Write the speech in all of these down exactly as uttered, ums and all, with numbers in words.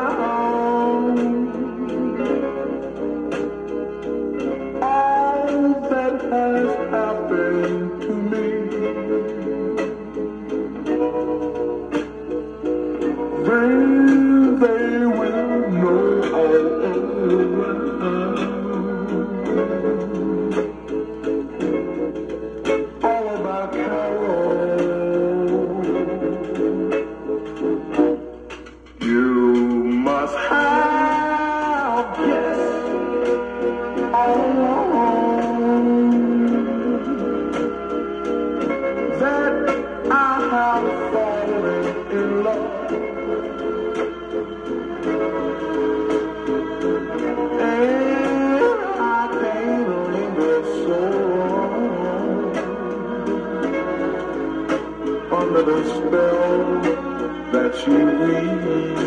down all that has happened to me. Then they will know all all about Carol. You must have guessed all along that I have fallen in love, and I can't linger so long under the spell that you weave.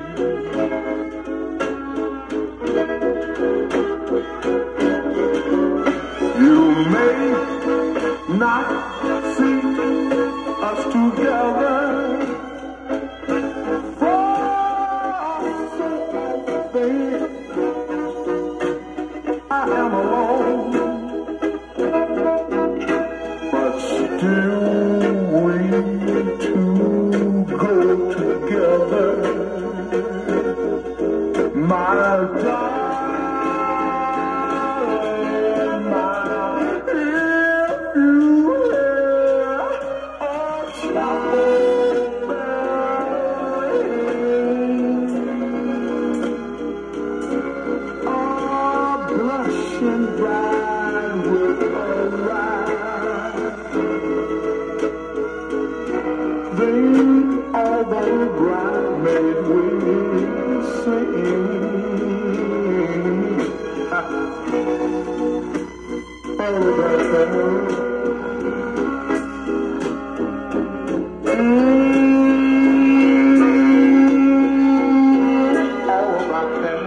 You may not see us together, for so often I am alone, but still we two go together, my darling. Blushing bride will arrive. Then all the bridesmaids will sing. All about that. All about that.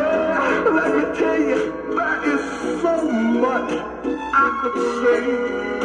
Let me tell you, there is so much I could say.